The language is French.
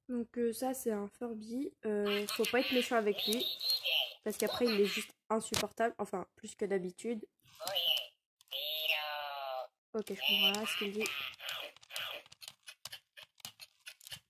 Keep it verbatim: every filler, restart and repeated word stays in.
Donc euh, ça c'est un Furby. Euh, faut pas être méchant avec lui. Parce qu'après il est juste insupportable. Enfin plus que d'habitude. Ok je comprends rien à ce qu'il dit.